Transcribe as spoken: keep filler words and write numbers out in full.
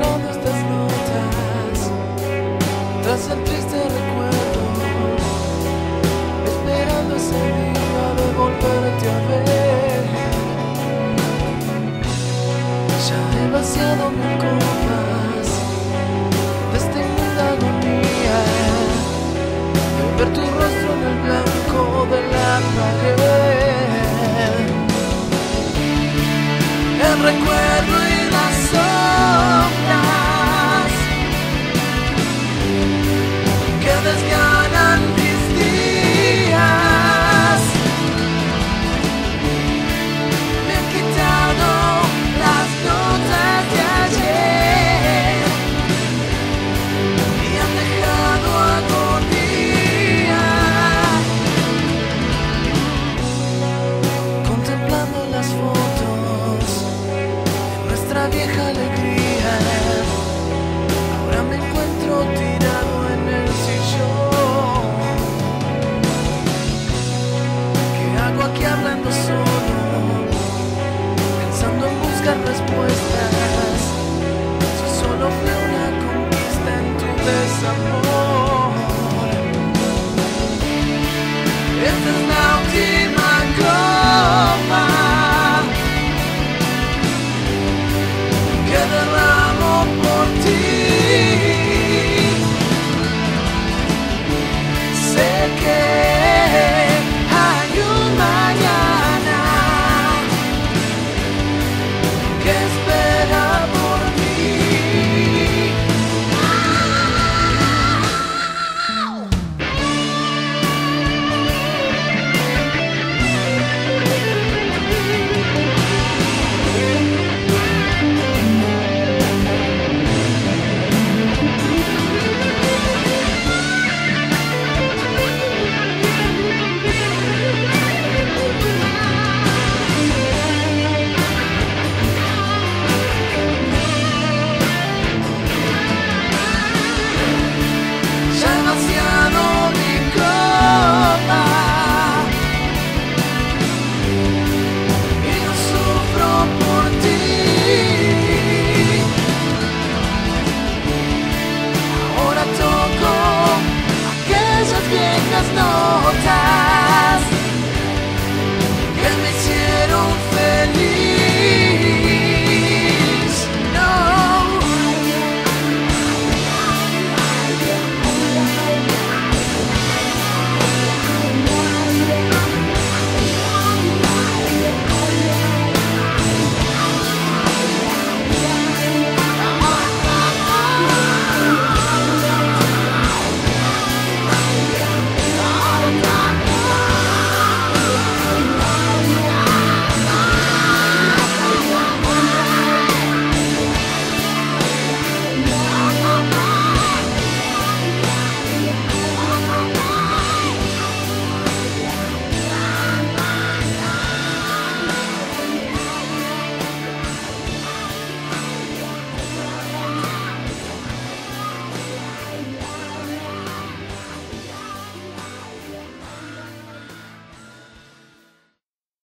esperando estas notas, tras el triste recuerdo, esperando ese día de volverte a ver. Ya he vaciado mil copas de esta inmunda agonía, de ver tu rostro en el blanco de la pared. El recuerdo y las sombras que desganan mis días me han quitado las notas de ayer y han dejado agonía, contemplando las fotos de nuestra vieja alegría. Ahora me encuentro tirado en el sillón. ¿Qué hago aquí hablando solo, pensando en buscar respuestas? Si solo fue una conquista en tu desamor.